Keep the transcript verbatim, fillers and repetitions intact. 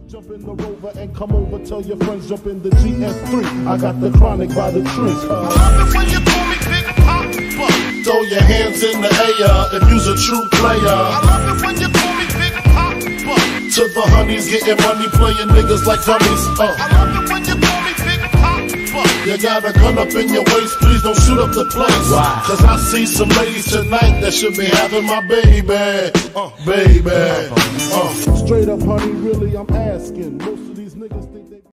Jump in the Rover and come over, tell your friends jump in the G S three. I got the chronic by the tree. Uh, I love it when you call me Big Papa. Throw your hands in the air if you's a true player. I love it when you call me Big Papa. To the honeys, getting money, playing niggas like dummies. Uh. I love it when you call me Big Papa. You got a gun up in your waist, please don't shoot up the place. Why? Cause I see some ladies tonight that should be having my baby. Uh, baby. Uh. Straight up, honey, really, I'm asking. Most